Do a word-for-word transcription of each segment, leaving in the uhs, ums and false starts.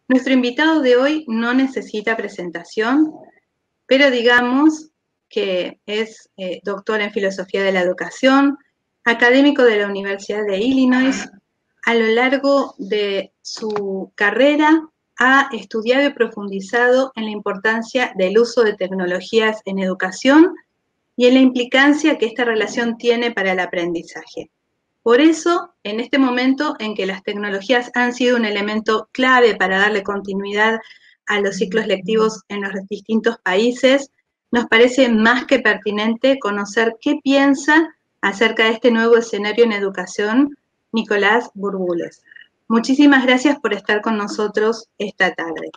Nuestro invitado de hoy no necesita presentación, pero digamos que es eh, doctor en Filosofía de la Educación, académico de la Universidad de Illinois. A lo largo de su carrera ha estudiado y profundizado en la importancia del uso de tecnologías en educación y en la implicancia que esta relación tiene para el aprendizaje. Por eso, en este momento en que las tecnologías han sido un elemento clave para darle continuidad a los ciclos lectivos en los distintos países, nos parece más que pertinente conocer qué piensa acerca de este nuevo escenario en educación Nicolás Burbules. Muchísimas gracias por estar con nosotros esta tarde.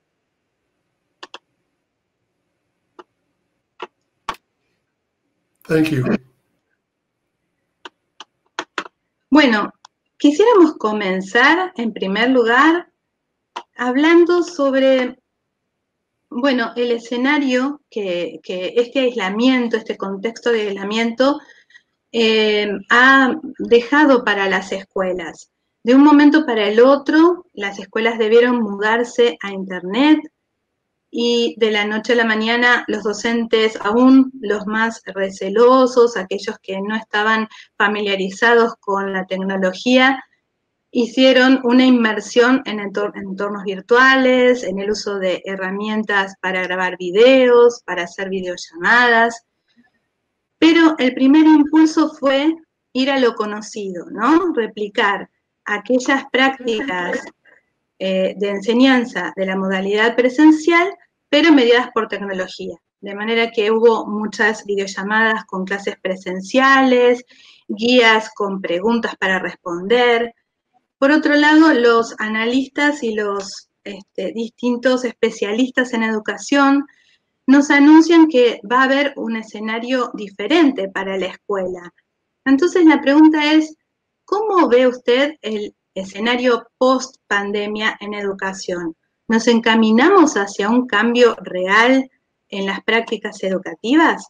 Thank you. Bueno, quisiéramos comenzar en primer lugar hablando sobre, bueno, el escenario que, que este aislamiento, este contexto de aislamiento eh, ha dejado para las escuelas. De un momento para el otro, las escuelas debieron mudarse a Internet y de la noche a la mañana los docentes, aún los más recelosos, aquellos que no estaban familiarizados con la tecnología, hicieron una inmersión en entornos virtuales, en el uso de herramientas para grabar videos, para hacer videollamadas. Pero el primer impulso fue ir a lo conocido, ¿no? Replicar aquellas prácticas eh, de enseñanza de la modalidad presencial, pero mediadas por tecnología. De manera que hubo muchas videollamadas con clases presenciales, guías con preguntas para responder. Por otro lado, los analistas y los este, distintos especialistas en educación nos anuncian que va a haber un escenario diferente para la escuela. Entonces la pregunta es, ¿cómo ve usted el escenario post-pandemia en educación? ¿Nos encaminamos hacia un cambio real en las prácticas educativas?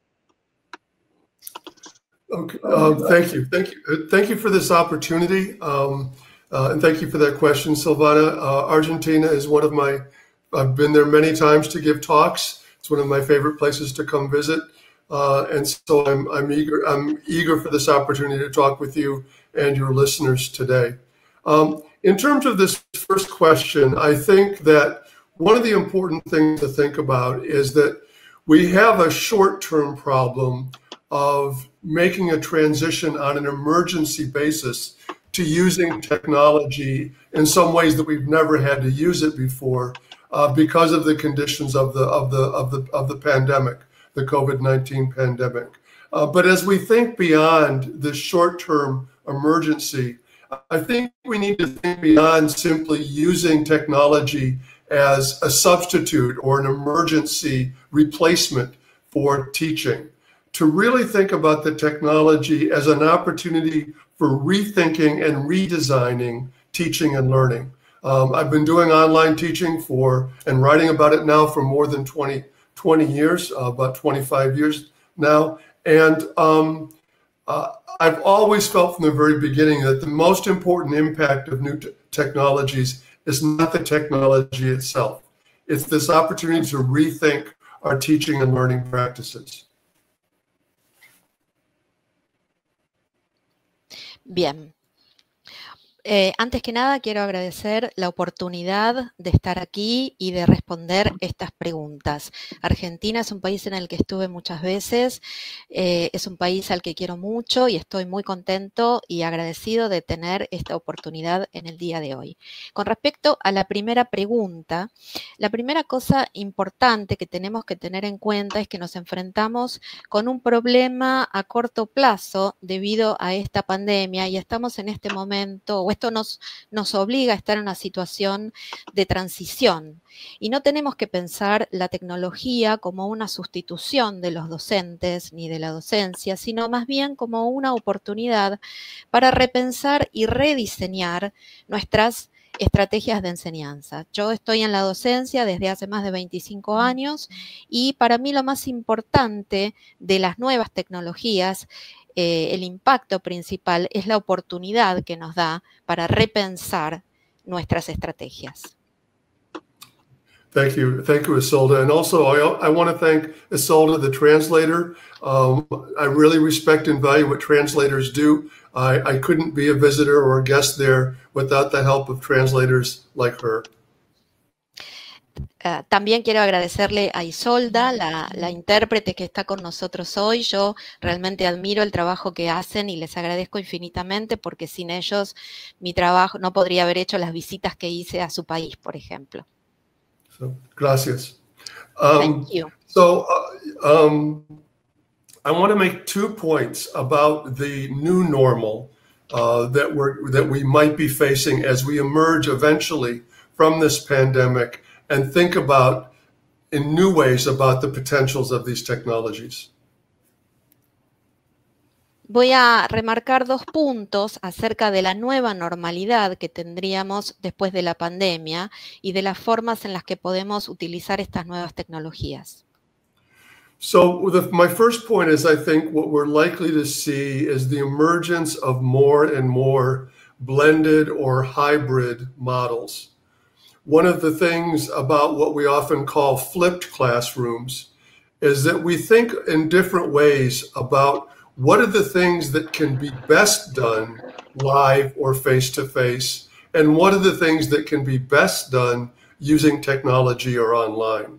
Okay, um, thank you, thank you, uh, thank you for this opportunity, um, uh, and thank you for that question, Silvana. Uh, Argentina is one of my, I've been there many times to give talks. It's one of my favorite places to come visit, uh, and so I'm, I'm eager, I'm eager for this opportunity to talk with you and your listeners today. Um, in terms of this first question, I think that one of the important things to think about is that we have a short-term problem of making a transition on an emergency basis to using technology in some ways that we've never had to use it before uh, because of the conditions of the of the of the of the pandemic, the COVID nineteen pandemic. Uh, but as we think beyond this short-term emergency, I think we need to think beyond simply using technology as a substitute or an emergency replacement for teaching, to really think about the technology as an opportunity for rethinking and redesigning teaching and learning. Um, I've been doing online teaching for and writing about it now for more than twenty, twenty years, uh, about twenty-five years now. And um, uh, I've always felt from the very beginning that the most important impact of new technologies is not the technology itself. It's this opportunity to rethink our teaching and learning practices. Bien. Eh, antes que nada, quiero agradecer la oportunidad de estar aquí y de responder estas preguntas. Argentina es un país en el que estuve muchas veces, eh, es un país al que quiero mucho y estoy muy contento y agradecido de tener esta oportunidad en el día de hoy. Con respecto a la primera pregunta, la primera cosa importante que tenemos que tener en cuenta es que nos enfrentamos con un problema a corto plazo debido a esta pandemia y estamos en este momento, esto nos, nos obliga a estar en una situación de transición y no tenemos que pensar la tecnología como una sustitución de los docentes ni de la docencia, sino más bien como una oportunidad para repensar y rediseñar nuestras estrategias de enseñanza. Yo estoy en la docencia desde hace más de veinticinco años y para mí lo más importante de las nuevas tecnologías, Eh, el impacto principal es la oportunidad que nos da para repensar nuestras estrategias. Thank you. Thank you, Isolde. And also, I, I want to thank Isolde, the translator. Um, I really respect and value what translators do. I, I couldn't be a visitor or a guest there without the help of translators like her. Uh, también quiero agradecerle a Isolda, la, la intérprete que está con nosotros hoy. Yo realmente admiro el trabajo que hacen y les agradezco infinitamente porque sin ellos mi trabajo no podría haber hecho las visitas que hice a su país, por ejemplo. So, gracias. Um, Thank you. So uh, um, I want to make two points about the new normal uh, that we're that we might be facing as we emerge eventually from this pandemic and think about in new ways about the potentials of these technologies. Voy a remarcar dos puntos acerca de la nueva normalidad que tendríamos después de la pandemia y de las formas en las que podemos utilizar estas nuevas tecnologías. So the, my first point is, I think what we're likely to see is the emergence of more and more blended or hybrid models. One of the things about what we often call flipped classrooms is that we think in different ways about what are the things that can be best done live or face-to-face, and what are the things that can be best done using technology or online.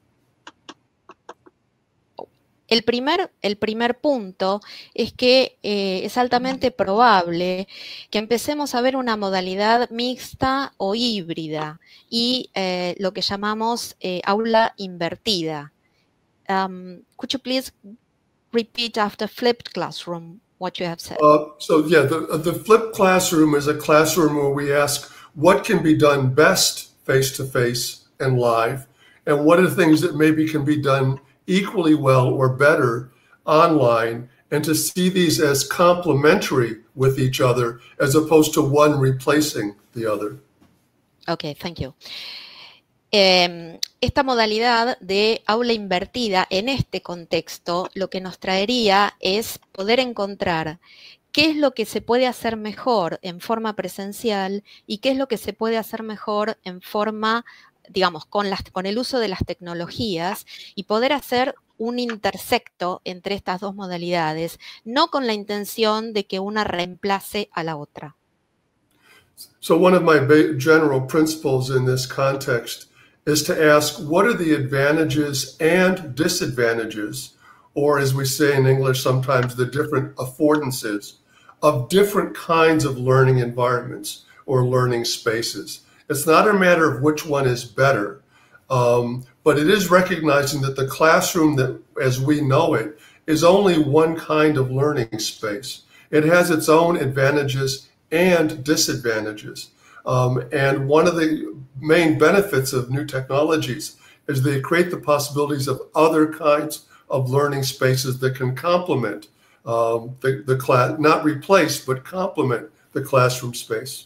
El primer, el primer punto es que eh, es altamente probable que empecemos a ver una modalidad mixta o híbrida y eh, lo que llamamos eh, aula invertida. Um, could you please repeat after flipped classroom what you have said? Uh, so yeah, the, the flipped classroom is a classroom where we ask what can be done best face-to-face and live, and what are the things that maybe can be done equally well or better online, and to see these as complementary with each other as opposed to one replacing the other. Okay, thank you. Eh, esta modalidad de aula invertida en este contexto lo que nos traería es poder encontrar qué es lo que se puede hacer mejor en forma presencial y qué es lo que se puede hacer mejor en forma, digamos, con, las, con el uso de las tecnologías y poder hacer un intersecto entre estas dos modalidades, no con la intención de que una reemplace a la otra. So one of my general principles in this context is to ask, what are the advantages and disadvantages, or as we say in English sometimes, the different affordances of different kinds of learning environments or learning spaces? It's not a matter of which one is better, um, but it is recognizing that the classroom that, as we know it, is only one kind of learning space. It has its own advantages and disadvantages. Um, and one of the main benefits of new technologies is they create the possibilities of other kinds of learning spaces that can complement um, the, the class, not replace, but complement the classroom space.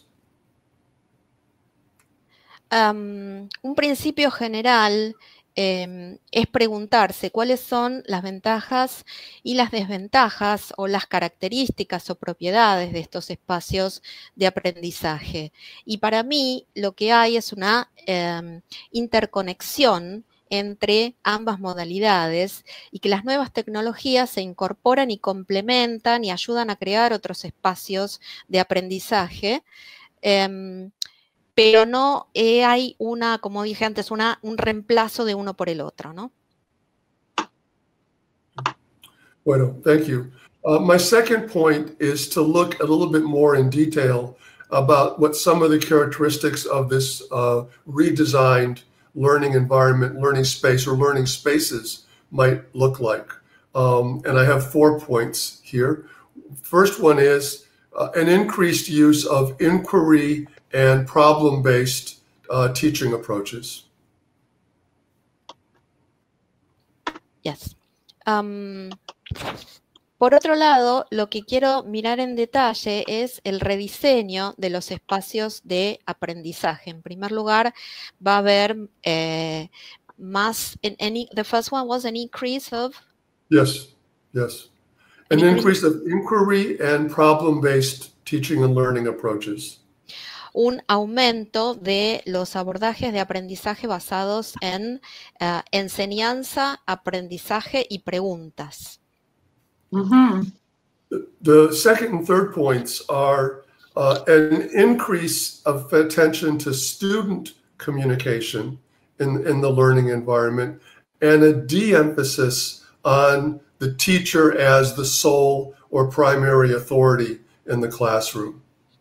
Um, un principio general eh, es preguntarse cuáles son las ventajas y las desventajas o las características o propiedades de estos espacios de aprendizaje. Y para mí lo que hay es una eh, interconexión entre ambas modalidades y que las nuevas tecnologías se incorporan y complementan y ayudan a crear otros espacios de aprendizaje. Eh, pero no eh, hay una, como dije antes, una, un reemplazo de uno por el otro, ¿no? Bueno, thank you. Uh, my second point is to look a little bit more in detail about what some of the characteristics of this uh, redesigned learning environment, learning space, or learning spaces might look like. Um, and I have four points here. First one is uh, an increased use of inquiry and problem-based uh, teaching approaches. Yes. Um, por otro lado, lo que quiero mirar en detalle es el rediseño de los espacios de aprendizaje. En primer lugar, va a haber eh, más, in, any, the first one was an increase of? Yes, yes. An increase of inquiry and problem-based teaching and learning approaches. un aumento de los abordajes de aprendizaje basados en uh, enseñanza, aprendizaje y preguntas. Uh-huh. The second and third points are uh, an increase of attention to student communication in, in the learning environment and a de-emphasis on the teacher as the sole or primary authority in the classroom.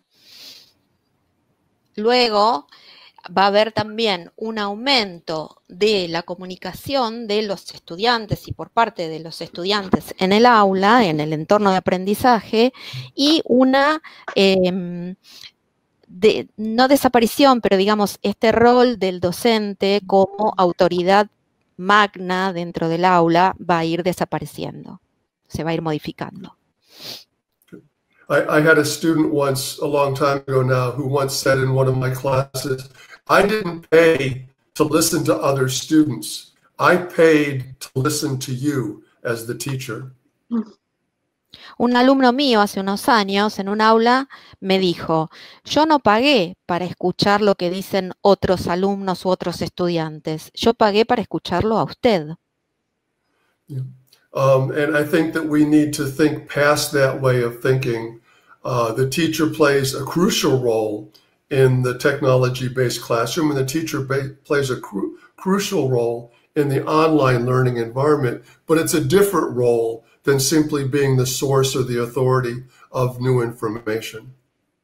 Luego va a haber también un aumento de la comunicación de los estudiantes y por parte de los estudiantes en el aula, en el entorno de aprendizaje, y una, eh, de, no desaparición, pero digamos, este rol del docente como autoridad magna dentro del aula va a ir desapareciendo, se va a ir modificando. I, I had a student once, a long time ago now, who once said in one of my classes, I didn't pay to listen to other students. I paid to listen to you as the teacher. Un alumno mío hace unos años en un aula me dijo, yo no pagué para escuchar lo que dicen otros alumnos u otros estudiantes, yo pagué para escucharlo a usted. Yeah. Um, and I think that we need to think past that way of thinking. Uh, the teacher plays a crucial role in the technology-based classroom, and the teacher plays a cru crucial role in the online learning environment, but it's a different role than simply being the source or the authority of new information.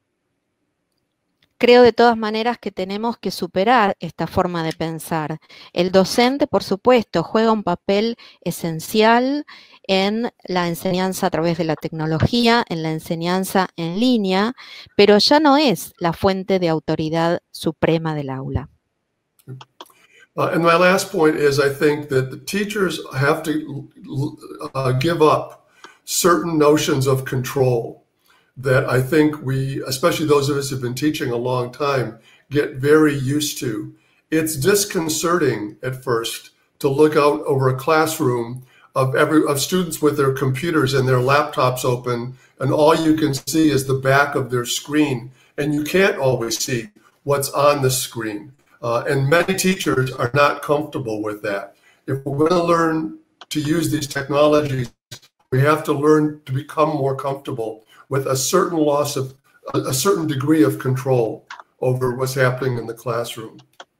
Creo de todas maneras que tenemos que superar esta forma de pensar. El docente, por supuesto, juega un papel esencial en la enseñanza a través de la tecnología, en la enseñanza en línea, pero ya no es la fuente de autoridad suprema del aula. Uh, and my last point is, I think that the teachers have to uh, give up certain notions of control that I think we, especially those of us who have been teaching a long time, get very used to. It's disconcerting at first to look out over a classroom of every of students with their computers and their laptops open, and all you can see is the back of their screen, and you can't always see what's on the screen. Uh, and many teachers are not comfortable with that. If we're going to learn to use these technologies, we have to learn to become more comfortable with a certain loss of, a, a certain degree of control over what's happening in the classroom.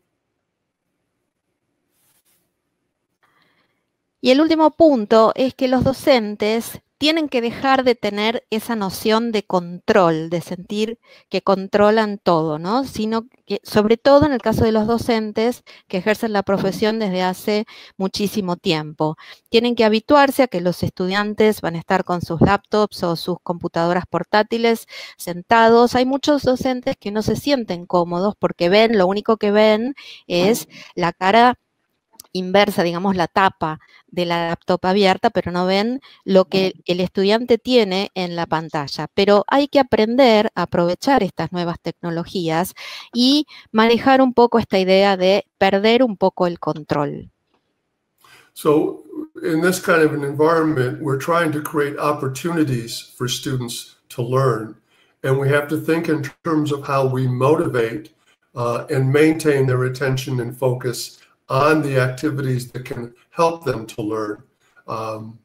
Y el último punto es que los docentes tienen que dejar de tener esa noción de control, de sentir que controlan todo, ¿no? Sino que, sobre todo en el caso de los docentes que ejercen la profesión desde hace muchísimo tiempo. Tienen que habituarse a que los estudiantes van a estar con sus laptops o sus computadoras portátiles sentados. Hay muchos docentes que no se sienten cómodos porque ven, lo único que ven es la cara inversa, digamos, la tapa de la laptop abierta, pero no ven lo que el estudiante tiene en la pantalla. Pero hay que aprender a aprovechar estas nuevas tecnologías y manejar un poco esta idea de perder un poco el control. So, in this kind of an environment, we're trying to create opportunities for students to learn, and we have to think in terms of how we motivate uh, and maintain their attention and focus on the activities that can help them to learn. Um,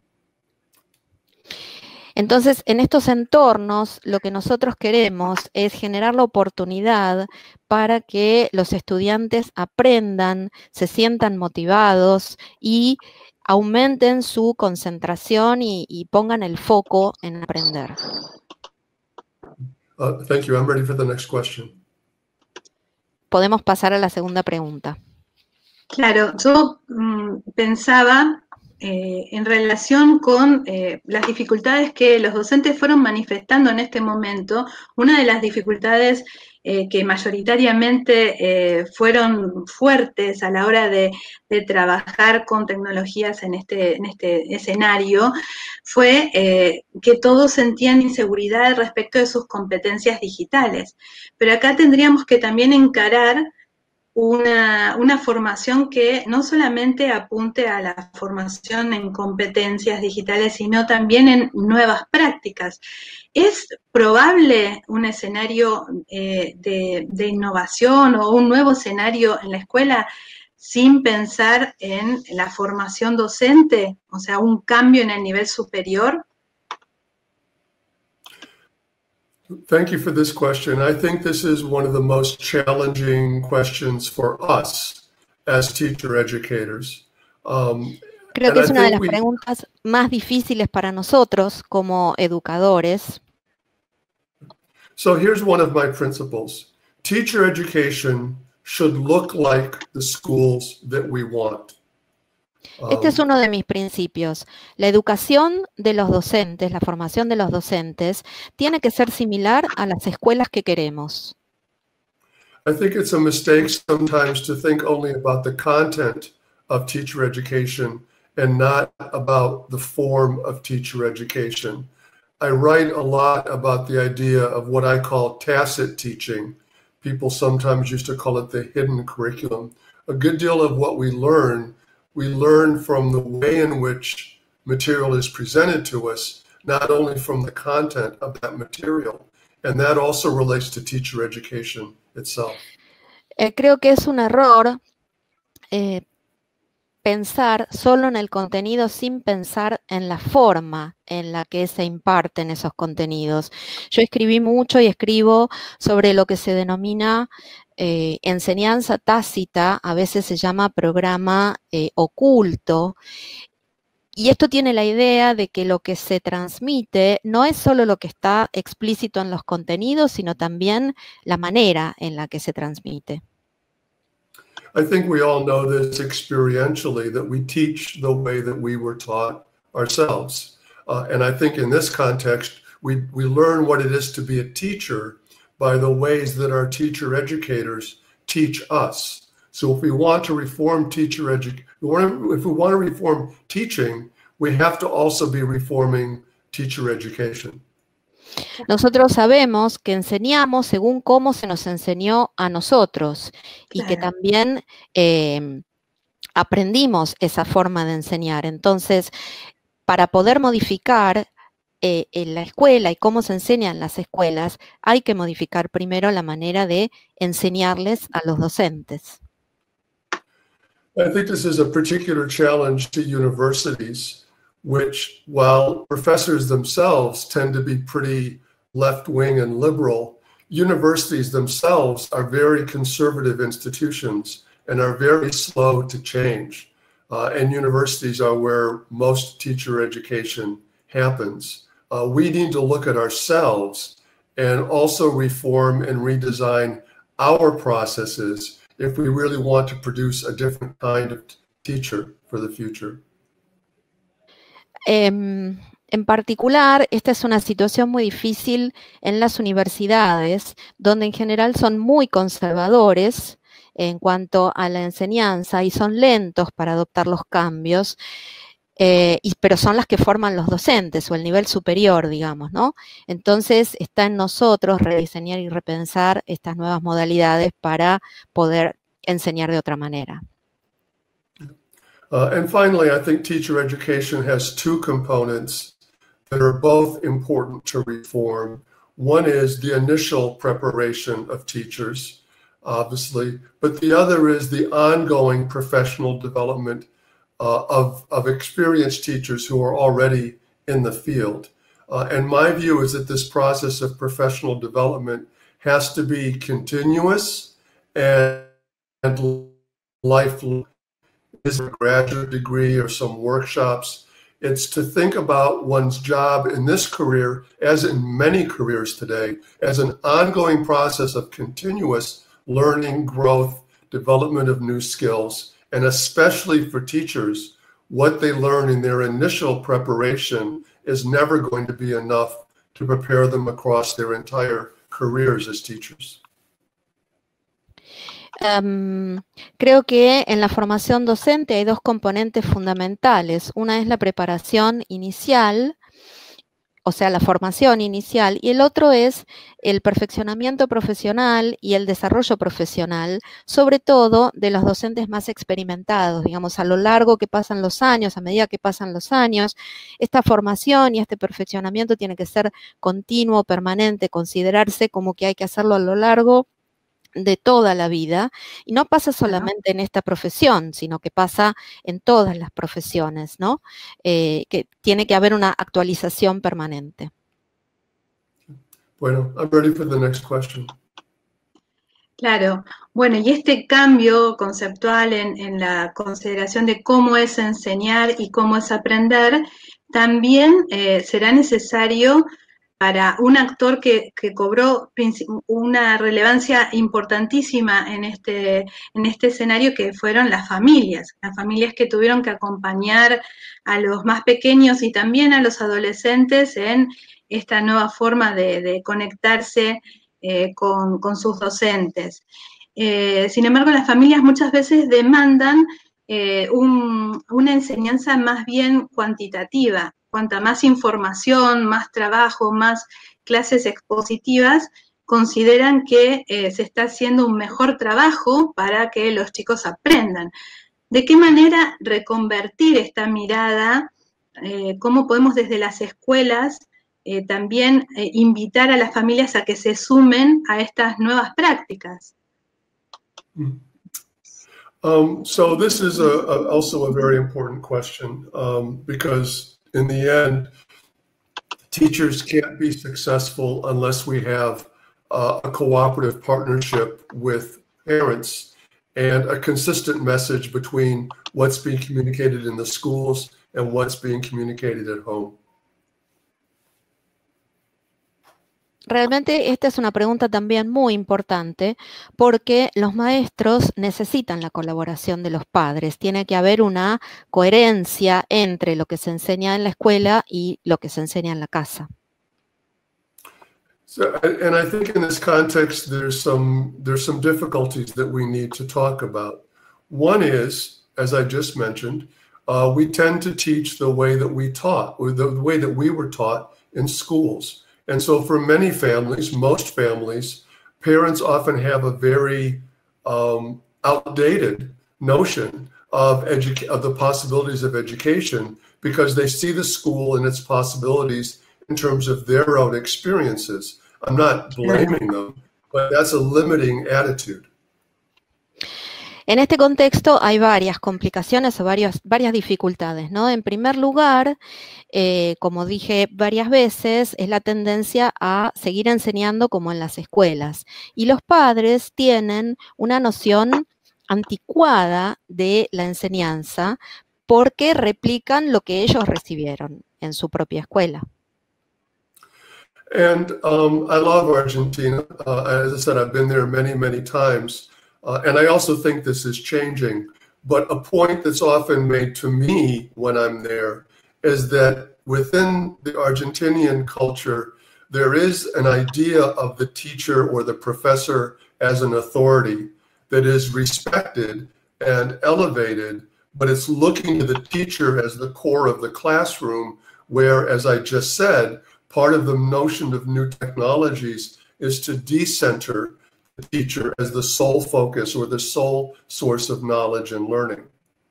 Entonces, en estos entornos, lo que nosotros queremos es generar la oportunidad para que los estudiantes aprendan, se sientan motivados y aumenten su concentración y, y pongan el foco en aprender. uh, thank you. I'm ready for the next question. Podemos pasar a la segunda pregunta. Claro, yo mmm, pensaba eh, en relación con eh, las dificultades que los docentes fueron manifestando en este momento. Una de las dificultades eh, que mayoritariamente eh, fueron fuertes a la hora de, de trabajar con tecnologías en este, en este escenario fue eh, que todos sentían inseguridad respecto de sus competencias digitales. Pero acá tendríamos que también encarar una, una formación que no solamente apunte a la formación en competencias digitales, sino también en nuevas prácticas. ¿Es probable un escenario eh, de, de innovación o un nuevo escenario en la escuela sin pensar en la formación docente? O sea, un cambio en el nivel superior. Thank you for this question. I think this is one of the most challenging questions for us as teacher educators. Um, Creo que es una de las preguntas más difíciles para nosotros como educadores. So here's one of my principles. Teacher education should look like the schools that we want. Este es uno de mis principios. La educación de los docentes, la formación de los docentes, tiene que ser similar a las escuelas que queremos. I think it's a mistake sometimes to think only about the content of teacher education and not about the form of teacher education. I write a lot about the idea of what I call tacit teaching. People sometimes used to call it the hidden curriculum. A good deal of what we learn we learn from the way in which material is presented to us, not only from the content of that material. And that also relates to teacher education itself. Eh, creo que es un error eh, pensar solo en el contenido sin pensar en la forma en la que se imparten esos contenidos. Yo escribí mucho y escribo sobre lo que se denomina Eh, enseñanza tácita, a veces se llama programa eh, oculto, y esto tiene la idea de que lo que se transmite no es solo lo que está explícito en los contenidos, sino también la manera en la que se transmite. I think we all know this experientially, that we teach the way that we were taught ourselves. Uh, and I think in this context, we, we learn what it is to be a teacher by the ways that our teacher educators teach us. So if we want to reform teacher education, if we want to reform teaching, we have to also be reforming teacher education. Nosotros sabemos que enseñamos según cómo se nos enseñó a nosotros y claro, que también eh, aprendimos esa forma de enseñar. Entonces, para poder modificar Eh, en la escuela y cómo se enseña en las escuelas, hay que modificar primero la manera de enseñarles a los docentes. I think this is a particular challenge to universities, which, while professors themselves tend to be pretty left-wing and liberal, universities themselves are very conservative institutions and are very slow to change. Uh, and universities are where most teacher education happens. Uh, we need to look at ourselves and also reform and redesign our processes if we really want to produce a different kind of teacher for the future. Eh, en particular, esta es una situación muy difícil en las universidades, donde en general son muy conservadores en cuanto a la enseñanza y son lentos para adoptar los cambios. Eh, y, pero son las que forman los docentes o el nivel superior, digamos, ¿no? Entonces está en nosotros rediseñar y repensar estas nuevas modalidades para poder enseñar de otra manera. Uh, and finally, I think teacher education has two components that are both important to reform. One is the initial preparation of teachers, obviously, but the other is the ongoing professional development Uh, of, of experienced teachers who are already in the field. Uh, and my view is that this process of professional development has to be continuous and, and lifelong. Is a graduate degree or some workshops. It's to think about one's job in this career, as in many careers today, as an ongoing process of continuous learning, growth, development of new skills. And especially for teachers, what they learn in their initial preparation is never going to be enough to prepare them across their entire careers as teachers. Um, creo que en la formación docente hay dos componentes fundamentales. Una es la preparación inicial, o sea, la formación inicial, y el otro es el perfeccionamiento profesional y el desarrollo profesional, sobre todo de los docentes más experimentados, digamos, a lo largo que pasan los años, a medida que pasan los años. Esta formación y este perfeccionamiento tiene que ser continuo, permanente, considerarse como que hay que hacerlo a lo largo de toda la vida, y no pasa solamente en esta profesión, sino que pasa en todas las profesiones, ¿no? Eh, que tiene que haber una actualización permanente. Bueno, I'm ready for the next question. Claro, bueno, y este cambio conceptual en, en la consideración de cómo es enseñar y cómo es aprender, también eh, será necesario para un actor que, que cobró una relevancia importantísima en este, en este escenario, que fueron las familias, las familias que tuvieron que acompañar a los más pequeños y también a los adolescentes en esta nueva forma de, de conectarse eh, con, con sus docentes. Eh, sin embargo, las familias muchas veces demandan eh, un, una enseñanza más bien cuantitativa. Cuanta más información, más trabajo, más clases expositivas, consideran que eh, se está haciendo un mejor trabajo para que los chicos aprendan. ¿De qué manera reconvertir esta mirada? Eh, ¿Cómo podemos desde las escuelas eh, también eh, invitar a las familias a que se sumen a estas nuevas prácticas? Um, so this is a, a, also a very important question um, because in the end, teachers can't be successful unless we have uh, a cooperative partnership with parents and a consistent message between what's being communicated in the schools and what's being communicated at home. Realmente esta es una pregunta también muy importante porque los maestros necesitan la colaboración de los padres. Tiene que haber una coherencia entre lo que se enseña en la escuela y lo que se enseña en la casa. So, and I think in this context, there's some, there's some difficulties that we need to talk about. One is, as I just mentioned, uh, we tend to teach the way that we taught, or the way that we were taught in schools. And so for many families, most families, parents often have a very um, outdated notion of, edu- of the possibilities of education because they see the school and its possibilities in terms of their own experiences. I'm not blaming them, but that's a limiting attitude. En este contexto hay varias complicaciones o varias, varias dificultades, ¿no? En primer lugar, eh, como dije varias veces, es la tendencia a seguir enseñando como en las escuelas. Y los padres tienen una noción anticuada de la enseñanza porque replican lo que ellos recibieron en su propia escuela. And um, I love Argentina. Uh, as I said, I've been there many, many times. Uh, and I also think this is changing. But a point that's often made to me when I'm there is that within the Argentinian culture, there is an idea of the teacher or the professor as an authority that is respected and elevated, but it's looking to the teacher as the core of the classroom, where, as I just said, part of the notion of new technologies is to decenter the teacher as the sole focus or the sole source of knowledge and learning.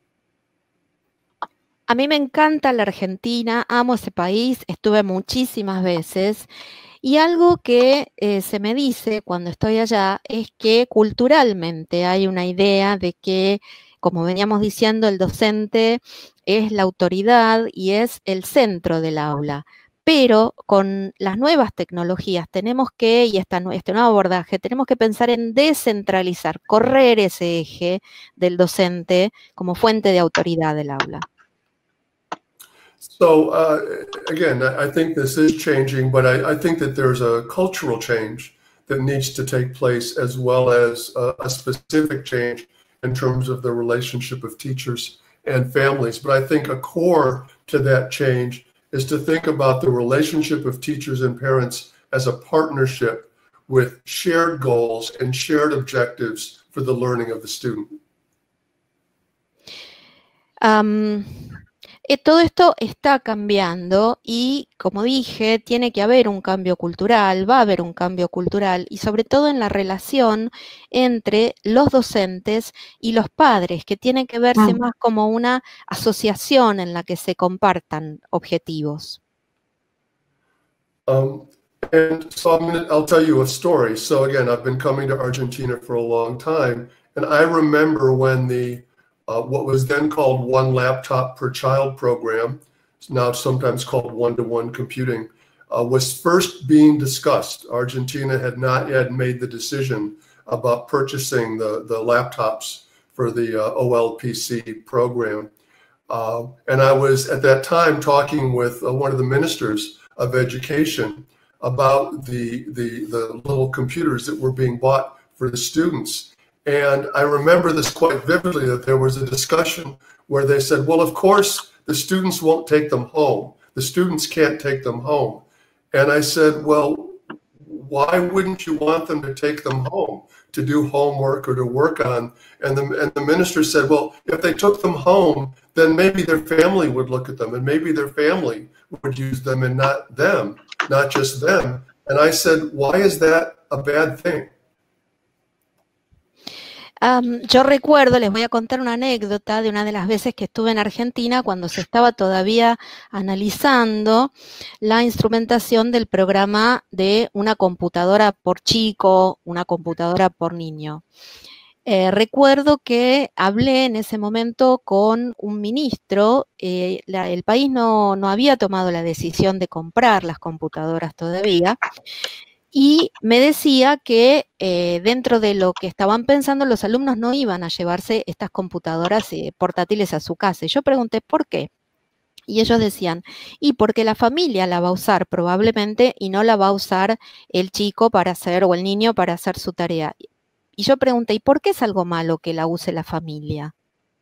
A mí me encanta la Argentina, amo ese país, estuve muchísimas veces y algo que eh, se me dice cuando estoy allá es que culturalmente hay una idea de que, como veníamos diciendo, el docente es la autoridad y es el centro del aula. Pero con las nuevas tecnologías tenemos que, y esta, este nuevo abordaje, tenemos que pensar en descentralizar, correr ese eje del docente como fuente de autoridad del aula. So uh, again, I think this is changing, but I, I think that there's a cultural change that needs to take place as well as a, a specific change in terms of the relationship of teachers and families. But I think a core to that change is to think about the relationship of teachers and parents as a partnership with shared goals and shared objectives for the learning of the student. Um, Eh, todo esto está cambiando y, como dije, tiene que haber un cambio cultural, va a haber un cambio cultural y sobre todo en la relación entre los docentes y los padres, que tiene que verse más como una asociación en la que se compartan objetivos. Um, and so I'm gonna, I'll tell you a story. So again, I've been coming to Argentina for a long time, and I remember when the uh, what was then called One Laptop Per Child program, it's now sometimes called one-to-one computing, uh, was first being discussed. Argentina had not yet made the decision about purchasing the, the laptops for the uh, O L P C program. Uh, and I was at that time talking with uh, one of the ministers of education about the, the, the little computers that were being bought for the students. And I remember this quite vividly, that there was a discussion where they said, well, of course, the students won't take them home. The students can't take them home. And I said, well, why wouldn't you want them to take them home to do homework or to work on? And the, and the minister said, well, if they took them home, then maybe their family would look at them and maybe their family would use them and not them, not just them. And I said, why is that a bad thing? Um, yo recuerdo, les voy a contar una anécdota de una de las veces que estuve en Argentina cuando se estaba todavía analizando la instrumentación del programa de una computadora por chico, una computadora por niño. Eh, recuerdo que hablé en ese momento con un ministro, eh, la, el país no, no había tomado la decisión de comprar las computadoras todavía, y me decía que eh, dentro de lo que estaban pensando, los alumnos no iban a llevarse estas computadoras eh, portátiles a su casa. Y yo pregunté, ¿por qué? Y ellos decían, y porque la familia la va a usar probablemente y no la va a usar el chico para hacer, o el niño para hacer su tarea. Y yo pregunté, ¿y por qué es algo malo que la use la familia?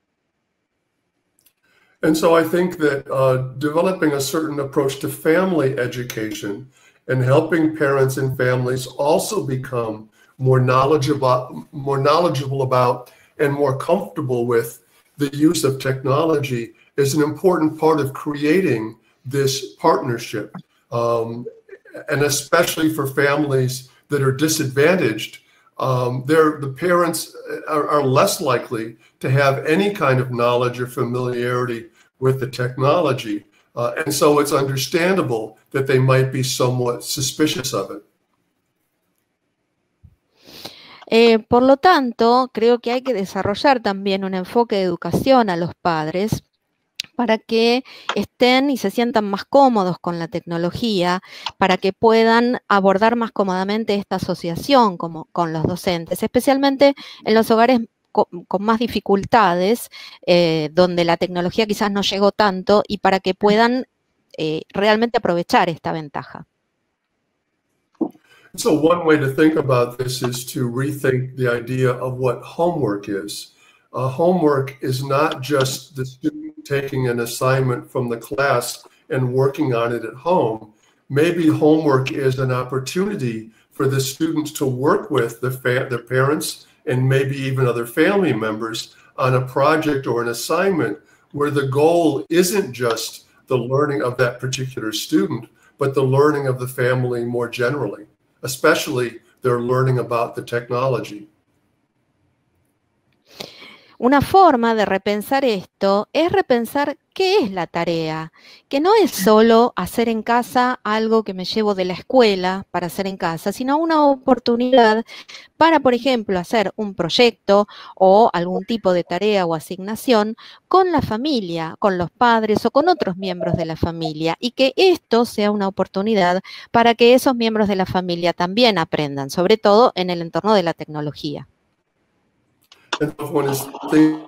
And so I think that uh, developing a certain approach to family education and helping parents and families also become more knowledgeable, more knowledgeable about and more comfortable with the use of technology is an important part of creating this partnership. Um, and especially for families that are disadvantaged, um, the parents are, are less likely to have any kind of knowledge or familiarity with the technology. Uh, and so it's understandable that they might be somewhat suspicious of it. Eh, por lo tanto, creo que hay que desarrollar también un enfoque de educación a los padres para que estén y se sientan más cómodos con la tecnología, para que puedan abordar más cómodamente esta asociación como, con los docentes, especialmente en los hogares con, con más dificultades, eh, donde la tecnología quizás no llegó tanto, y para que puedan eh, realmente aprovechar esta ventaja. So one way to think about this is to rethink the idea of what homework is. Uh, homework is not just the student taking an assignment from the class and working on it at home. Maybe homework is an opportunity for the students to work with the fa their parents and maybe even other family members on a project or an assignment where the goal isn't just the learning of that particular student, but the learning of the family more generally, especially their learning about the technology. Una forma de repensar esto es repensar qué es la tarea, que no es solo hacer en casa algo que me llevo de la escuela para hacer en casa, sino una oportunidad para, por ejemplo, hacer un proyecto o algún tipo de tarea o asignación con la familia, con los padres o con otros miembros de la familia, y que esto sea una oportunidad para que esos miembros de la familia también aprendan, sobre todo en el entorno de la tecnología. And if one is thinking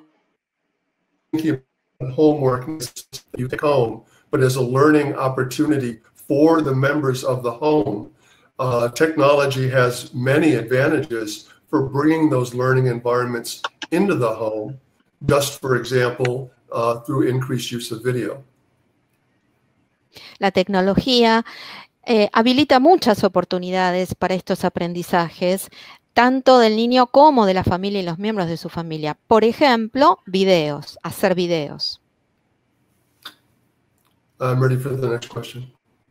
about homework you take home, but as a learning opportunity for the members of the home, uh, technology has many advantages for bringing those learning environments into the home, just for example, uh, through increased use of video. La tecnología eh, habilita muchas oportunidades para estos aprendizajes, tanto del niño como de la familia y los miembros de su familia. Por ejemplo, videos, hacer videos. I'm ready for the next question.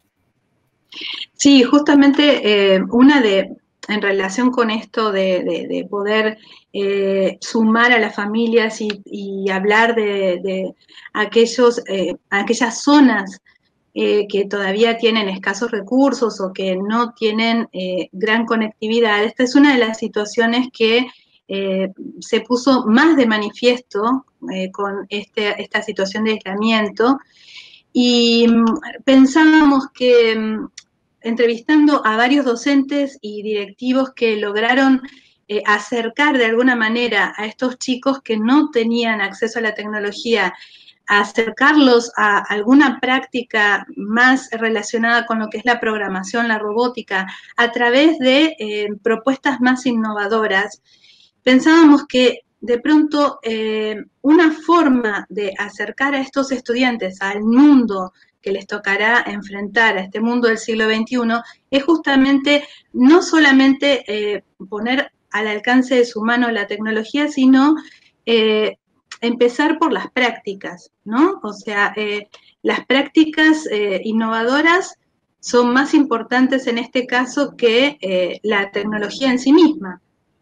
Sí, justamente eh, una de, en relación con esto de, de, de poder eh, sumar a las familias y, y hablar de, de aquellos, eh, aquellas zonas eh, que todavía tienen escasos recursos o que no tienen eh, gran conectividad. Esta es una de las situaciones que eh, se puso más de manifiesto eh, con este, esta situación de aislamiento. Y pensábamos que entrevistando a varios docentes y directivos que lograron eh, acercar de alguna manera a estos chicos que no tenían acceso a la tecnología, a acercarlos a alguna práctica más relacionada con lo que es la programación, la robótica, a través de eh, propuestas más innovadoras. Pensábamos que de pronto eh, una forma de acercar a estos estudiantes al mundo que les tocará enfrentar a este mundo del siglo veintiuno es justamente no solamente eh, poner al alcance de su mano la tecnología, sino eh, empezar por las prácticas, ¿no? O sea, eh, las prácticas eh, innovadoras son más importantes en este caso que eh, la tecnología en sí misma.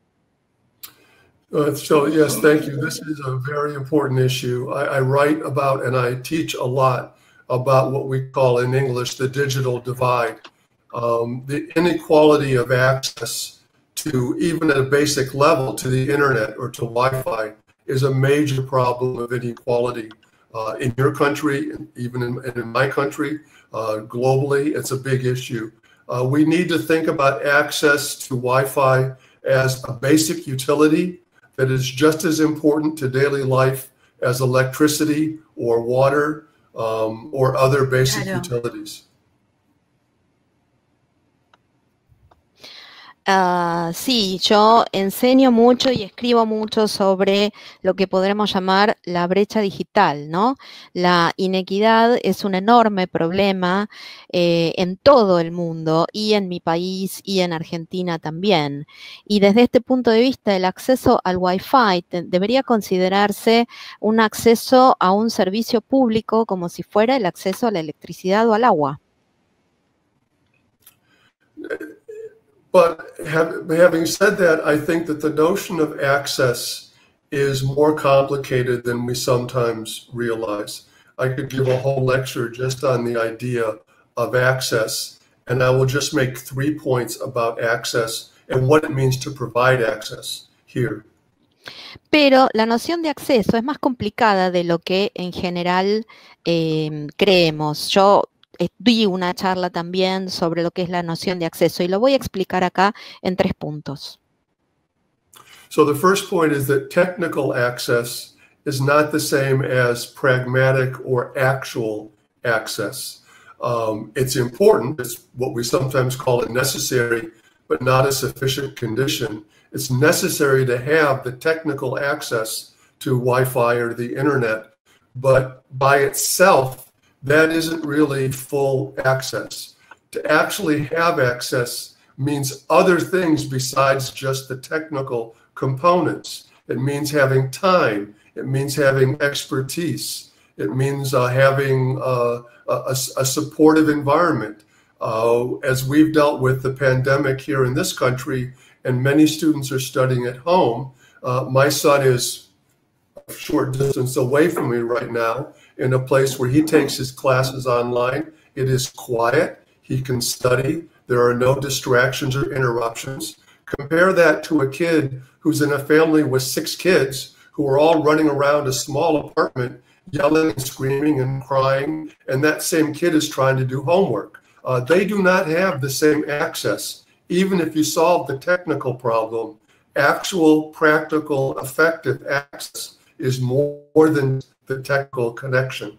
Uh, so yes, thank you. This is a very important issue. I, I write about and I teach a lot about what we call in English the digital divide. Um, the inequality of access to, even at a basic level, to the internet or to Wi-Fi is a major problem of inequality uh, in your country, even in, in my country, uh, globally. It's a big issue. Uh, we need to think about access to Wi-Fi as a basic utility that is just as important to daily life as electricity or water um, or other basic Claro. utilities. Uh, sí, yo enseño mucho y escribo mucho sobre lo que podremos llamar la brecha digital, ¿no? La inequidad es un enorme problema eh, en todo el mundo y en mi país y en Argentina también. Y desde este punto de vista, el acceso al Wi-Fi te, debería considerarse un acceso a un servicio público como si fuera el acceso a la electricidad o al agua. But have, having said that, I think that the notion of access is more complicated than we sometimes realize. I could give a whole lecture just on the idea of access, and I will just make three points about access and what it means to provide access here. Pero la noción de acceso es más complicada de lo que en general eh, creemos. Yo di una charla también sobre lo que es la noción de acceso y lo voy a explicar acá en tres puntos. So the first point is that technical access is not the same as pragmatic or actual access. Um, it's important. It's what we sometimes call a necessary, but not a sufficient condition. It's necessary to have the technical access to Wi-Fi or the internet, but by itself, that isn't really full access. To actually have access means other things besides just the technical components. It means having time. It means having expertise. It means uh, having uh, a, a supportive environment. Uh, as we've dealt with the pandemic here in this country, and many students are studying at home, uh, my son is a short distance away from me right now, in a place where he takes his classes online. It is quiet. He can study. There are no distractions or interruptions. Compare that to a kid who's in a family with six kids who are all running around a small apartment, yelling and screaming and crying, and that same kid is trying to do homework. Uh, they do not have the same access. Even if you solve the technical problem, actual, practical, effective access is more than the technical connection.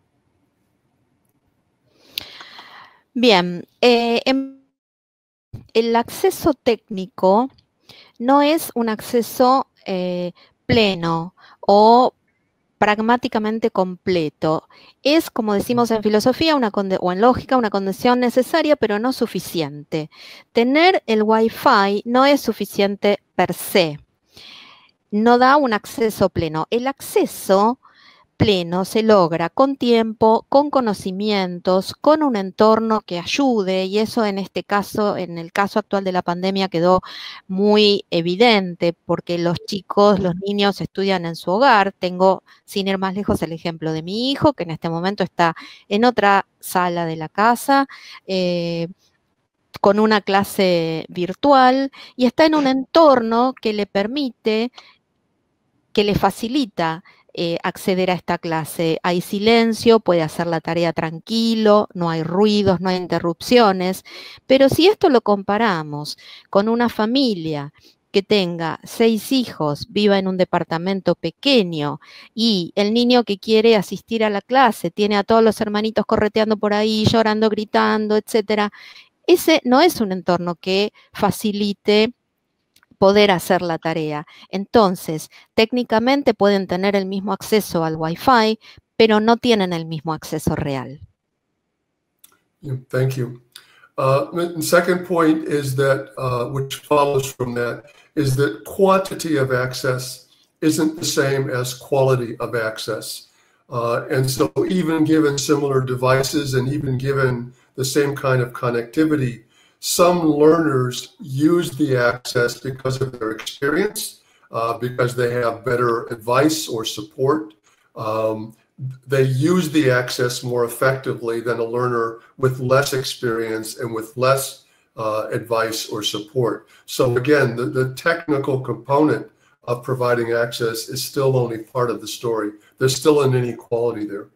Bien, eh, el acceso técnico no es un acceso eh, pleno o pragmáticamente completo. Es, como decimos en filosofía una o en lógica, una condición necesaria, pero no suficiente. Tener el Wi-Fi no es suficiente per se. No da un acceso pleno. El acceso pleno se logra con tiempo, con conocimientos, con un entorno que ayude, y eso en este caso, en el caso actual de la pandemia, quedó muy evidente, porque los chicos, los niños estudian en su hogar. Tengo, sin ir más lejos, el ejemplo de mi hijo, que en este momento está en otra sala de la casa, eh, con una clase virtual, y está en un entorno que le permite, que le facilita eh, acceder a esta clase. Hay silencio, puede hacer la tarea tranquilo, no hay ruidos, no hay interrupciones, pero si esto lo comparamos con una familia que tenga seis hijos, viva en un departamento pequeño, y el niño que quiere asistir a la clase tiene a todos los hermanitos correteando por ahí, llorando, gritando, etcétera, ese no es un entorno que facilite poder hacer la tarea. Entonces, técnicamente pueden tener el mismo acceso al Wi-Fi, pero no tienen el mismo acceso real. Yeah, thank you. Uh, the second point is that, uh, which follows from that, is that quantity of access isn't the same as quality of access. Uh, and so even given similar devices and even given the same kind of connectivity, some learners use the access because of their experience, uh, because they have better advice or support. Um, they use the access more effectively than a learner with less experience and with less uh, advice or support. So again, the, the technical component of providing access is still only part of the story. There's still an inequality there.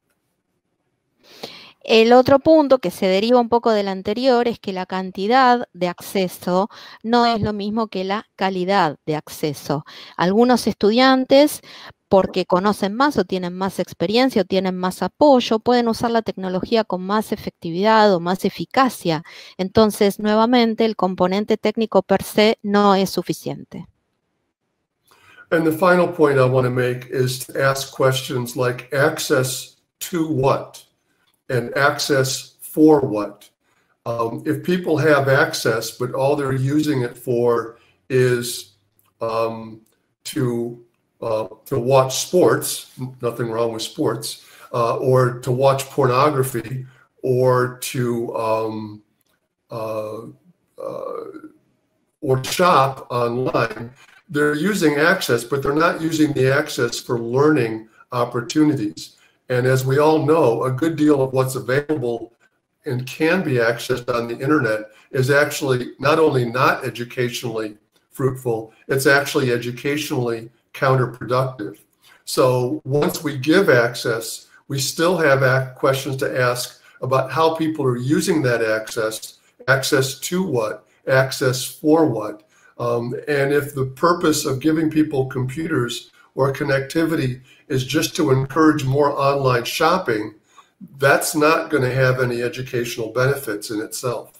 El otro punto que se deriva un poco del anterior es que la cantidad de acceso no es lo mismo que la calidad de acceso. Algunos estudiantes, porque conocen más o tienen más experiencia o tienen más apoyo, pueden usar la tecnología con más efectividad o más eficacia. Entonces, nuevamente, el componente técnico per se no es suficiente. And the final point I want to make is to ask questions like access to what? And access for what? Um, if people have access, but all they're using it for is um, to uh, to watch sports, nothing wrong with sports, uh, or to watch pornography, or to um, uh, uh, or shop online, they're using access, but they're not using the access for learning opportunities. And as we all know, a good deal of what's available and can be accessed on the internet is actually not only not educationally fruitful, it's actually educationally counterproductive. So once we give access, we still have questions to ask about how people are using that access, access to what, access for what. Um, and if the purpose of giving people computers or connectivity is just to encourage more online shopping, that's not going to have any educational benefits in itself.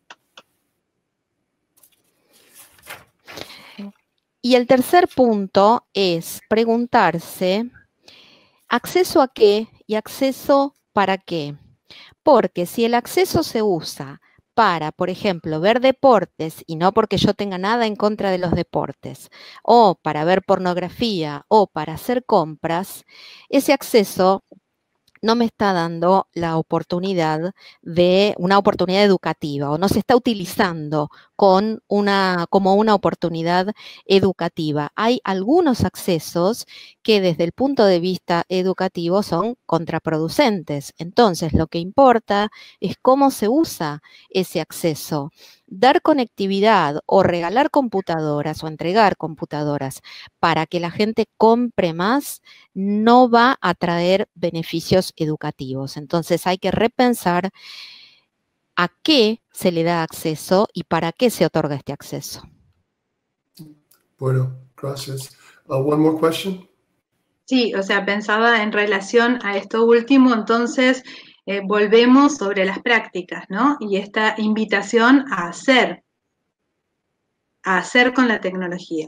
Y el tercer punto es preguntarse, ¿acceso a qué y acceso para qué? Porque si el acceso se usa para, por ejemplo, ver deportes, y no porque yo tenga nada en contra de los deportes, o para ver pornografía, o para hacer compras, ese acceso no me está dando la oportunidad de una oportunidad educativa, o no se está utilizando con una, como una oportunidad educativa. Hay algunos accesos que desde el punto de vista educativo son contraproducentes. Entonces, lo que importa es cómo se usa ese acceso. Dar conectividad o regalar computadoras o entregar computadoras para que la gente compre más no va a traer beneficios educativos. Entonces hay que repensar a qué se le da acceso y para qué se otorga este acceso. Bueno, gracias. Uh, one more question. Sí, o sea, pensaba en relación a esto último, entonces eh, volvemos sobre las prácticas, ¿no? Y esta invitación a hacer, a hacer con la tecnología.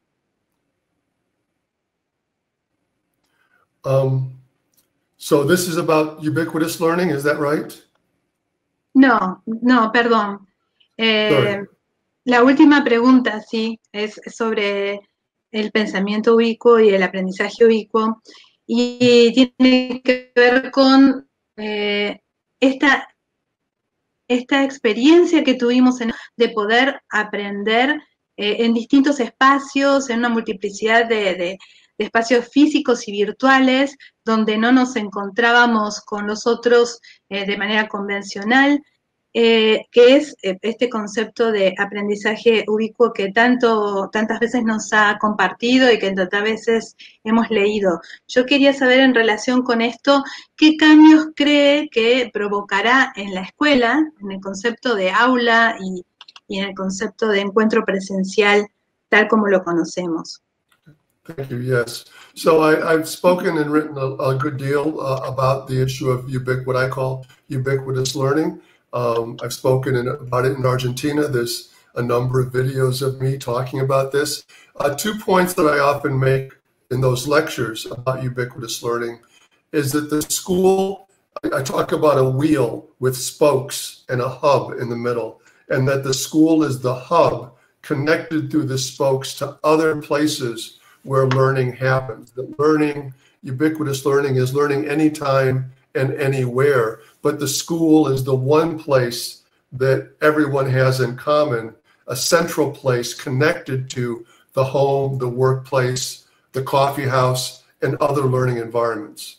Um, so this is about ubiquitous learning, is that right? No, no, perdón. Eh, la última pregunta, sí, es sobre el pensamiento ubicuo y el aprendizaje ubicuo. y tiene que ver con eh, esta, esta experiencia que tuvimos en, de poder aprender eh, en distintos espacios, en una multiplicidad de, de, de espacios físicos y virtuales, donde no nos encontrábamos con los otros eh, de manera convencional, eh, que es eh, este concepto de aprendizaje ubicuo que tanto, tantas veces nos ha compartido y que tantas veces hemos leído. Yo quería saber en relación con esto, ¿qué cambios cree que provocará en la escuela, en el concepto de aula y, y en el concepto de encuentro presencial, tal como lo conocemos? Thank you, yes. So I, I've spoken and written a, a good deal uh, about the issue of ubiqu- what I call ubiquitous learning. Um, I've spoken in, about it in Argentina. There's a number of videos of me talking about this. Uh, two points that I often make in those lectures about ubiquitous learning is that the school, I, I talk about a wheel with spokes and a hub in the middle, and that the school is the hub connected through the spokes to other places where learning happens. That learning, ubiquitous learning, is learning anytime and anywhere, but the school is the one place that everyone has in common, a central place connected to the home, the workplace, the coffee house, and other learning environments.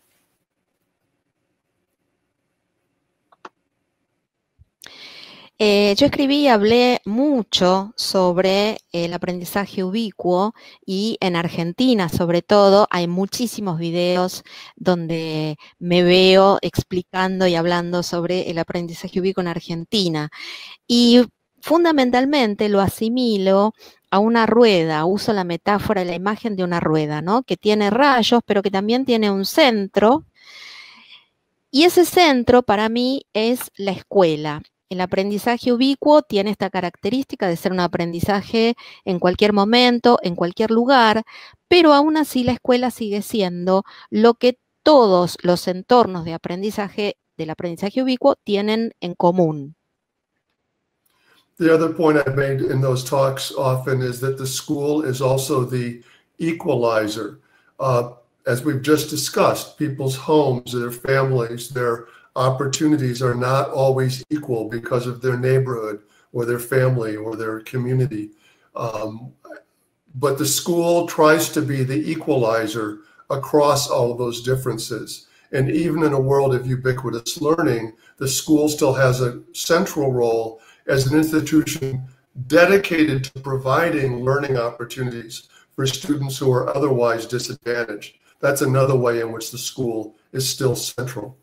Eh, yo escribí y hablé mucho sobre el aprendizaje ubicuo y en Argentina, sobre todo, hay muchísimos videos donde me veo explicando y hablando sobre el aprendizaje ubicuo en Argentina. Y fundamentalmente lo asimilo a una rueda, uso la metáfora, la imagen de una rueda, ¿no? Que tiene rayos, pero que también tiene un centro. Y ese centro para mí es la escuela. El aprendizaje ubicuo tiene esta característica de ser un aprendizaje en cualquier momento, en cualquier lugar, pero aún así la escuela sigue siendo lo que todos los entornos de aprendizaje, del aprendizaje ubicuo, tienen en común. The other point I've made in those talks often is that the school is also the equalizer. Uh, as we've just discussed, people's homes, their families, their opportunities are not always equal because of their neighborhood or their family or their community. Um, but the school tries to be the equalizer across all of those differences. And even in a world of ubiquitous learning, the school still has a central role as an institution dedicated to providing learning opportunities for students who are otherwise disadvantaged. That's another way in which the school is still central.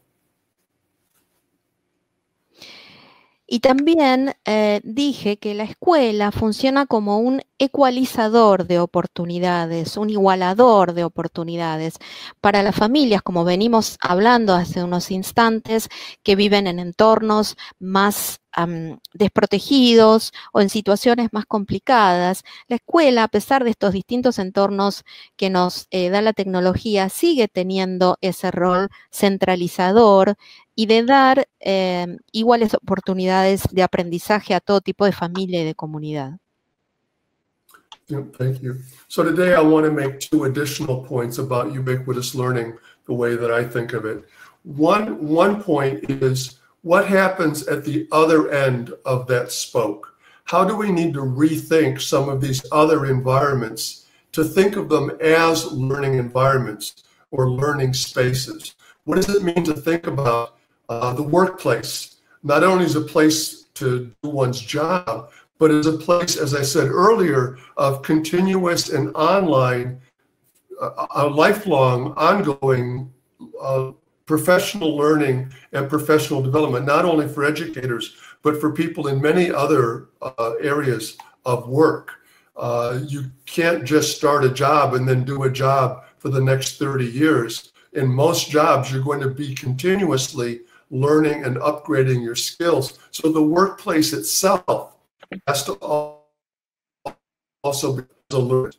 Y también eh, dije que la escuela funciona como un ecualizador de oportunidades, un igualador de oportunidades para las familias, como venimos hablando hace unos instantes, que viven en entornos más um, desprotegidos o en situaciones más complicadas. La escuela, a pesar de estos distintos entornos que nos eh, da la tecnología, sigue teniendo ese rol centralizador y de dar eh, iguales oportunidades de aprendizaje a todo tipo de familia y de comunidad. Yeah, thank you. So today I want to make two additional points about ubiquitous learning, the way that I think of it. One, one point is what happens at the other end of that spoke? How do we need to rethink some of these other environments to think of them as learning environments or learning spaces? What does it mean to think about uh, the workplace, not only as a place to do one's job, but as a place, as I said earlier, of continuous and online, uh, a lifelong, ongoing uh, professional learning and professional development, not only for educators, but for people in many other uh, areas of work. Uh, you can't just start a job and then do a job for the next thirty years. In most jobs, you're going to be continuously learning and upgrading your skills. So the workplace itself has to also be learned.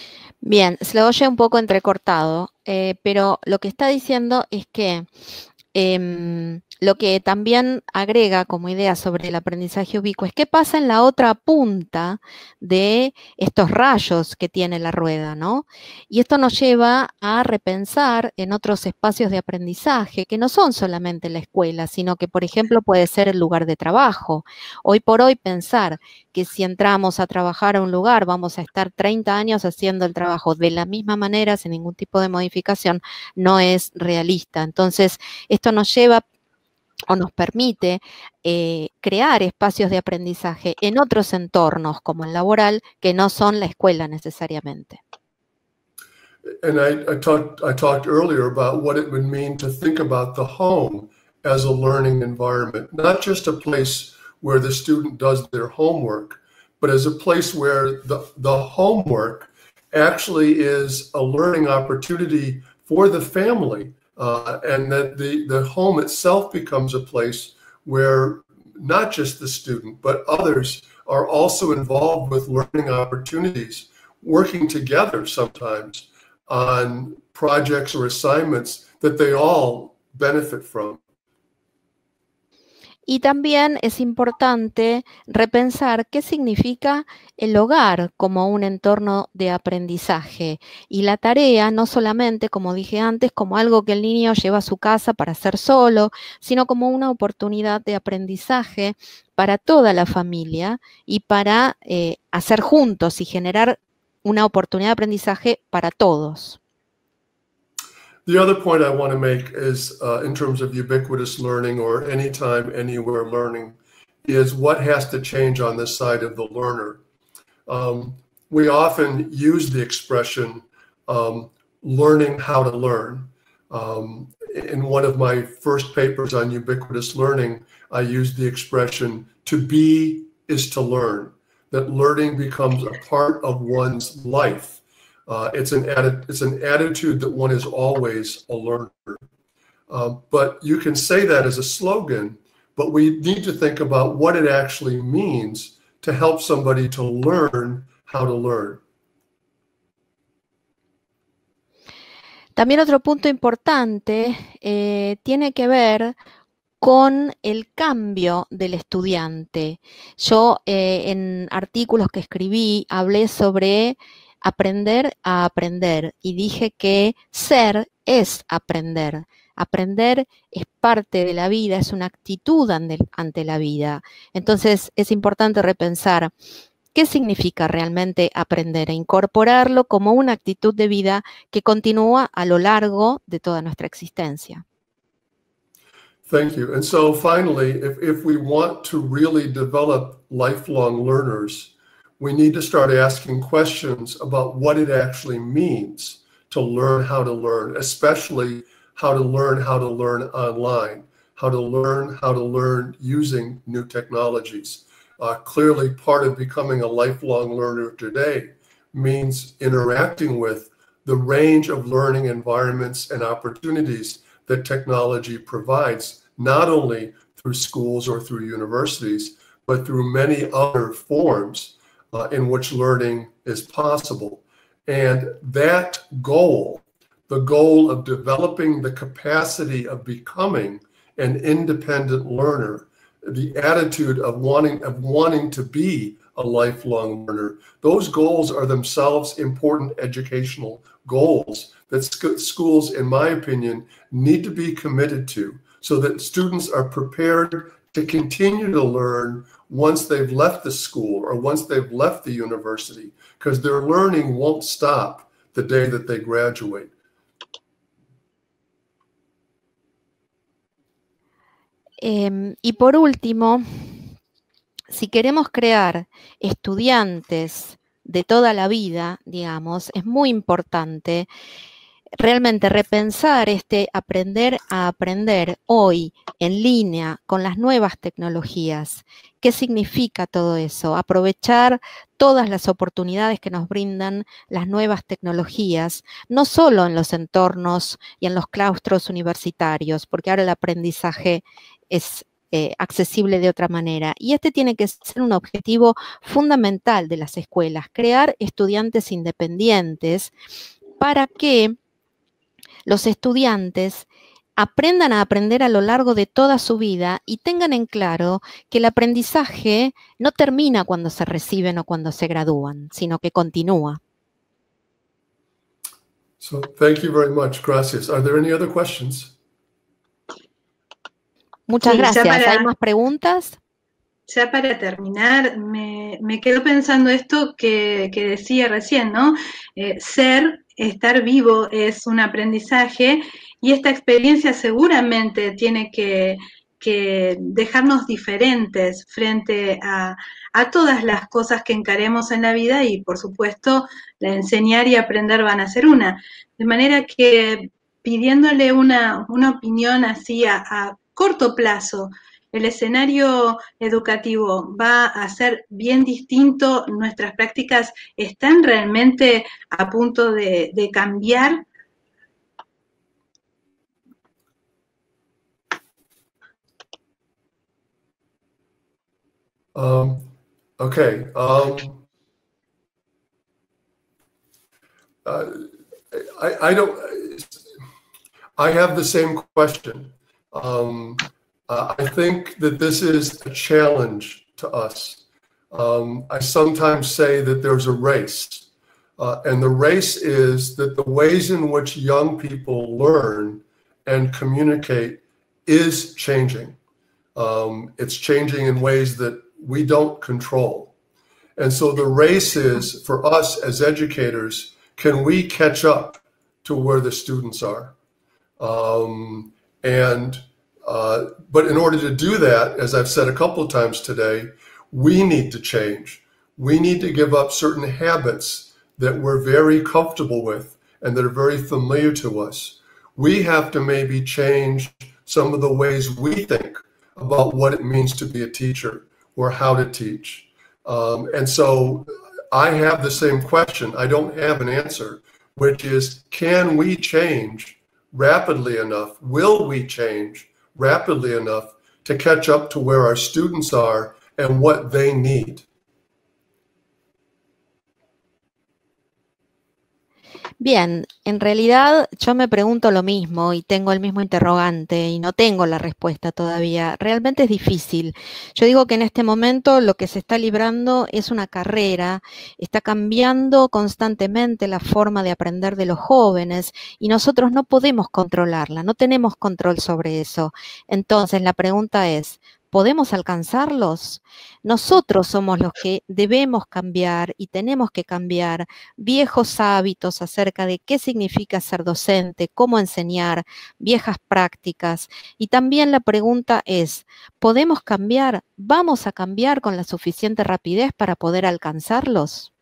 Bien, se lo oye un poco entrecortado, eh, pero lo que está diciendo es que Eh, lo que también agrega como idea sobre el aprendizaje ubicuo es qué pasa en la otra punta de estos rayos que tiene la rueda, ¿no? Y esto nos lleva a repensar en otros espacios de aprendizaje que no son solamente la escuela, sino que, por ejemplo, puede ser el lugar de trabajo. Hoy por hoy pensar que si entramos a trabajar a un lugar vamos a estar treinta años haciendo el trabajo de la misma manera, sin ningún tipo de modificación, no es realista. Entonces, esto nos lleva o nos permite eh, crear espacios de aprendizaje en otros entornos, como el laboral, que no son la escuela necesariamente. And I, I, talked, I talked earlier about what it would mean to think about the home as a learning environment, not just a place where the student does their homework, but as a place where the, the homework actually is a learning opportunity for the family, uh, and that the, the home itself becomes a place where not just the student, but others are also involved with learning opportunities, working together sometimes on projects or assignments that they all benefit from. Y también es importante repensar qué significa el hogar como un entorno de aprendizaje y la tarea no solamente, como dije antes, como algo que el niño lleva a su casa para hacer solo, sino como una oportunidad de aprendizaje para toda la familia y para eh, hacer juntos y generar una oportunidad de aprendizaje para todos. The other point I want to make is uh, in terms of ubiquitous learning or anytime, anywhere learning is what has to change on this side of the learner. Um, we often use the expression um, learning how to learn. Um, in one of my first papers on ubiquitous learning, I used the expression to be is to learn, that learning becomes a part of one's life. Uh, it's an atti- it's an attitude that one is always a learner. Uh, but you can say that as a slogan, but we need to think about what it actually means to help somebody to learn how to learn. También otro punto importante eh, tiene que ver con el cambio del estudiante. Yo eh, en artículos que escribí hablé sobre aprender a aprender y dije que ser es aprender. Aprender es parte de la vida, es una actitud ante, ante la vida. Entonces es importante repensar qué significa realmente aprender e incorporarlo como una actitud de vida que continúa a lo largo de toda nuestra existencia. Thank you. And so finally, if, if we want to really develop lifelong learners, we need to start asking questions about what it actually means to learn how to learn, especially how to learn how to learn online, how to learn how to learn using new technologies. Uh, clearly, part of becoming a lifelong learner today means interacting with the range of learning environments and opportunities that technology provides, not only through schools or through universities, but through many other forms uh, in which learning is possible. And that goal, the goal of developing the capacity of becoming an independent learner, the attitude of wanting, of wanting to be a lifelong learner, those goals are themselves important educational goals that sc- schools, in my opinion, need to be committed to so that students are prepared to continue to learn once they've left the school or once they've left the university, because their learning won't stop the day that they graduate. Eh, y por último, si queremos crear estudiantes de toda la vida, digamos, es muy importante realmente repensar este aprender a aprender hoy en línea con las nuevas tecnologías. ¿Qué significa todo eso? Aprovechar todas las oportunidades que nos brindan las nuevas tecnologías, no solo en los entornos y en los claustros universitarios, porque ahora el aprendizaje es eh, accesible de otra manera. Y este tiene que ser un objetivo fundamental de las escuelas, crear estudiantes independientes para que los estudiantes aprendan a aprender a lo largo de toda su vida y tengan en claro que el aprendizaje no termina cuando se reciben o cuando se gradúan, sino que continúa. So, thank you very much. Gracias. Are there any other questions? Muchas Sí, gracias. para, ¿Hay más preguntas? Ya para terminar, me, me quedo pensando esto que, que decía recién, ¿no? Eh, ser, estar vivo es un aprendizaje y esta experiencia seguramente tiene que, que dejarnos diferentes frente a, a todas las cosas que encaremos en la vida y, por supuesto, la enseñar y aprender van a ser una. De manera que pidiéndole una, una opinión así a, a corto plazo, el escenario educativo va a ser bien distinto, nuestras prácticas están realmente a punto de, de cambiar. Um, okay. Um, uh, I, I don't, I have the same question. Um, uh, I think that this is a challenge to us. Um, I sometimes say that there's a race, uh, and the race is that the ways in which young people learn and communicate is changing. Um, it's changing in ways that we don't control. And so the race is, for us as educators, can we catch up to where the students are? Um, and uh, but in order to do that, as I've said a couple of times today, we need to change. We need to give up certain habits that we're very comfortable with and that are very familiar to us. We have to maybe change some of the ways we think about what it means to be a teacher or how to teach. Um, and so I have the same question. I don't have an answer, which is, can we change rapidly enough? Will we change rapidly enough to catch up to where our students are and what they need? Bien, en realidad yo me pregunto lo mismo y tengo el mismo interrogante y no tengo la respuesta todavía. Realmente es difícil. Yo digo que en este momento lo que se está librando es una carrera, está cambiando constantemente la forma de aprender de los jóvenes y nosotros no podemos controlarla, no tenemos control sobre eso. Entonces la pregunta es, ¿podemos alcanzarlos? Nosotros somos los que debemos cambiar y tenemos que cambiar viejos hábitos acerca de qué significa ser docente, cómo enseñar, viejas prácticas. Y también la pregunta es, ¿podemos cambiar? ¿Vamos a cambiar con la suficiente rapidez para poder alcanzarlos?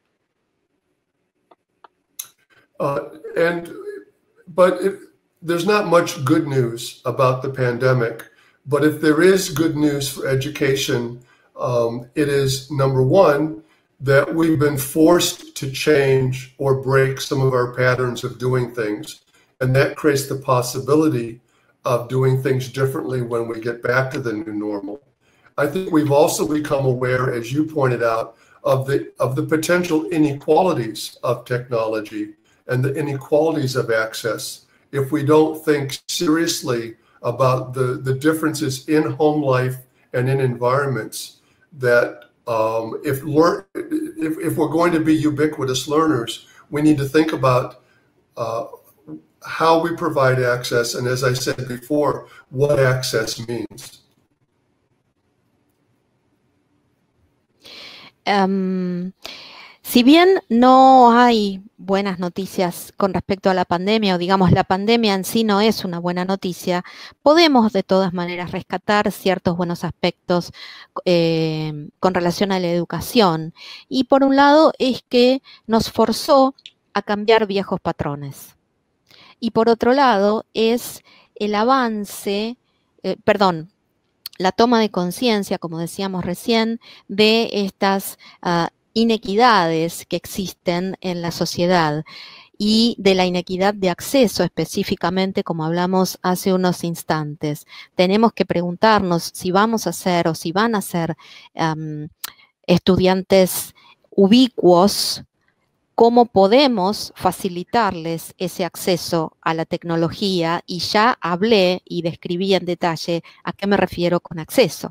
Uh, and, but it, there's not much good news about the pandemic. But if there is good news for education, um, it is, number one, that we've been forced to change or break some of our patterns of doing things. And that creates the possibility of doing things differently when we get back to the new normal. I think we've also become aware, as you pointed out, of the, of the potential inequalities of technology and the inequalities of access if we don't think seriously about the, the differences in home life and in environments that um, if, learn, if, if we're going to be ubiquitous learners, we need to think about uh, how we provide access, and as I said before, what access means. Um, si bien no hay buenas noticias con respecto a la pandemia, o digamos la pandemia en sí no es una buena noticia, podemos de todas maneras rescatar ciertos buenos aspectos eh, con relación a la educación. Y por un lado es que nos forzó a cambiar viejos patrones. Y por otro lado es el avance, eh, perdón, la toma de conciencia, como decíamos recién, de estas uh, inequidades que existen en la sociedad y de la inequidad de acceso específicamente, como hablamos hace unos instantes. Tenemos que preguntarnos si vamos a ser o si van a ser um, estudiantes ubicuos cómo podemos facilitarles ese acceso a la tecnología, y ya hablé y describí en detalle a qué me refiero con acceso.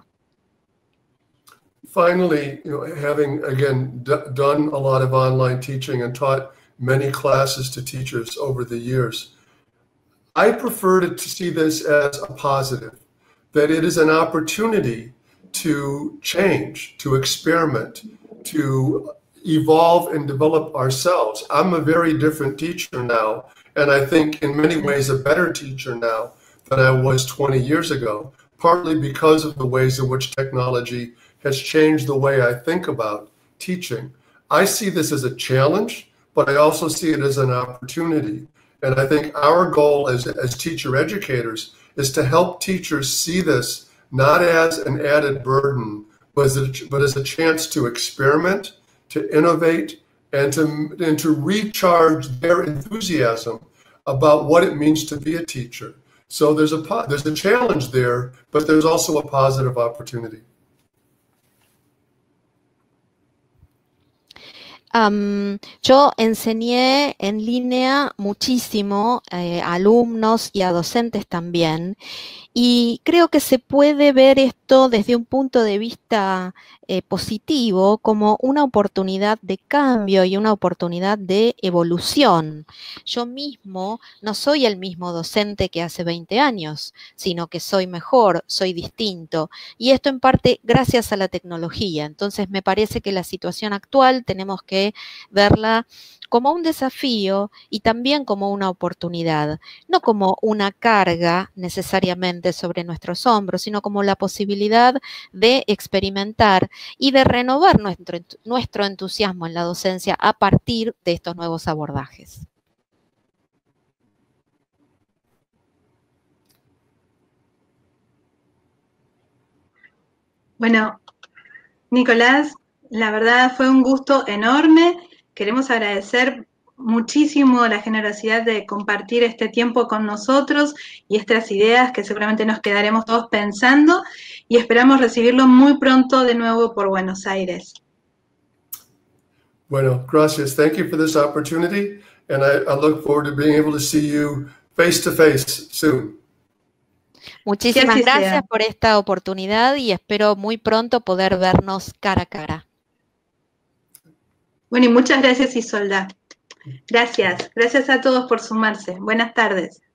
Finally, you know, having again d done a lot of online teaching and taught many classes to teachers over the years, I prefer to see this as a positive, that it is an opportunity to change, to experiment, to evolve and develop ourselves. I'm a very different teacher now, and I think in many ways a better teacher now than I was twenty years ago, partly because of the ways in which technology has changed the way I think about teaching. I see this as a challenge, but I also see it as an opportunity. And I think our goal as, as teacher educators is to help teachers see this not as an added burden, but as a, but as a chance to experiment, to innovate, and to, and to recharge their enthusiasm about what it means to be a teacher. So there's a, there's a challenge there, but there's also a positive opportunity. Um, yo enseñé en línea muchísimo eh, a alumnos y a docentes también, y creo que se puede ver esto desde un punto de vista eh, positivo, como una oportunidad de cambio y una oportunidad de evolución. Yo mismo no soy el mismo docente que hace veinte años, sino que soy mejor, soy distinto, y esto en parte gracias a la tecnología. Entonces me parece que la situación actual tenemos que verla como un desafío y también como una oportunidad, no como una carga necesariamente sobre nuestros hombros, sino como la posibilidad de experimentar y de renovar nuestro, nuestro entusiasmo en la docencia a partir de estos nuevos abordajes. Bueno, Nicolás, la verdad fue un gusto enorme. Queremos agradecer muchísimo la generosidad de compartir este tiempo con nosotros y estas ideas que seguramente nos quedaremos todos pensando, y esperamos recibirlo muy pronto de nuevo por Buenos Aires. Bueno, gracias. Thank you for this opportunity, and I, I look forward to being able to see you face to face soon. Muchísimas gracias por esta oportunidad y espero muy pronto poder vernos cara a cara. Bueno, y muchas gracias, Isolda. Gracias. Gracias a todos por sumarse. Buenas tardes.